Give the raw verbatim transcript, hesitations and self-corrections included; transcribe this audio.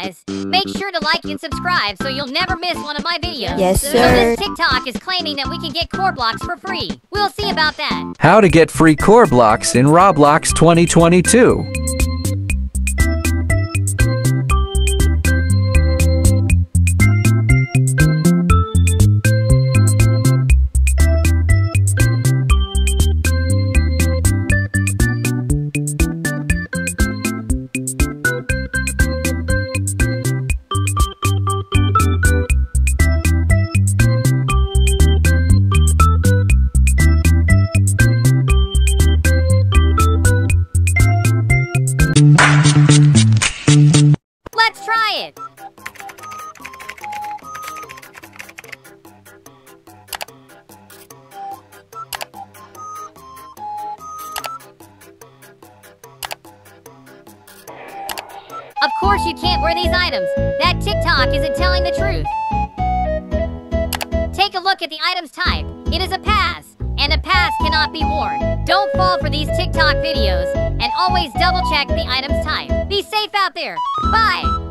guys. Make sure to like and subscribe so you'll never miss one of my videos. Yes, So sir. this TikTok is claiming that we can get Korblox for free. We'll see about that. How to get free Korblox in Roblox twenty twenty-two. Let's try it. Of course you can't wear these items. That TikTok isn't telling the truth. Take a look at the item's type. It is a pass, and a pass cannot be worn. Don't fall for these TikTok videos, and always double check the item's type. Be safe out there. Bye!